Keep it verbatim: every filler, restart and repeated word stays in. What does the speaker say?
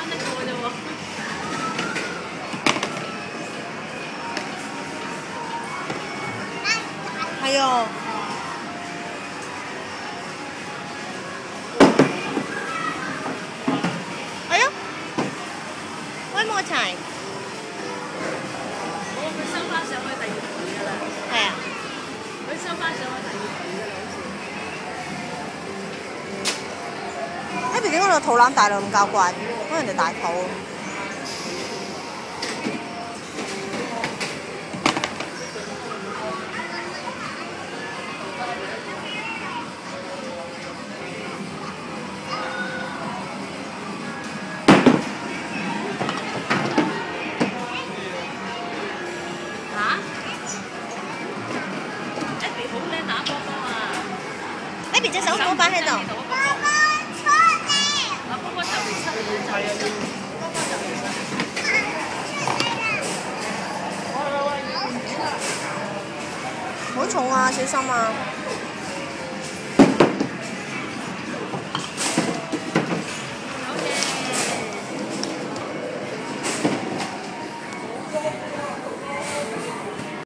翻得過啫喎。 係啊。係啊。威摩柴。 我佢收翻上去第二台㗎啦。 係啊。 佢收翻上去第二台㗎啦，好似。 Happy 點解個肚腩大到咁交關？可能人哋大肚。Baby 隻手冇擺喺度。 媽媽出嚟！阿哥哥就嚟出嚟啦，就嚟出嚟。哥哥就嚟出嚟。 好重啊，小心啊！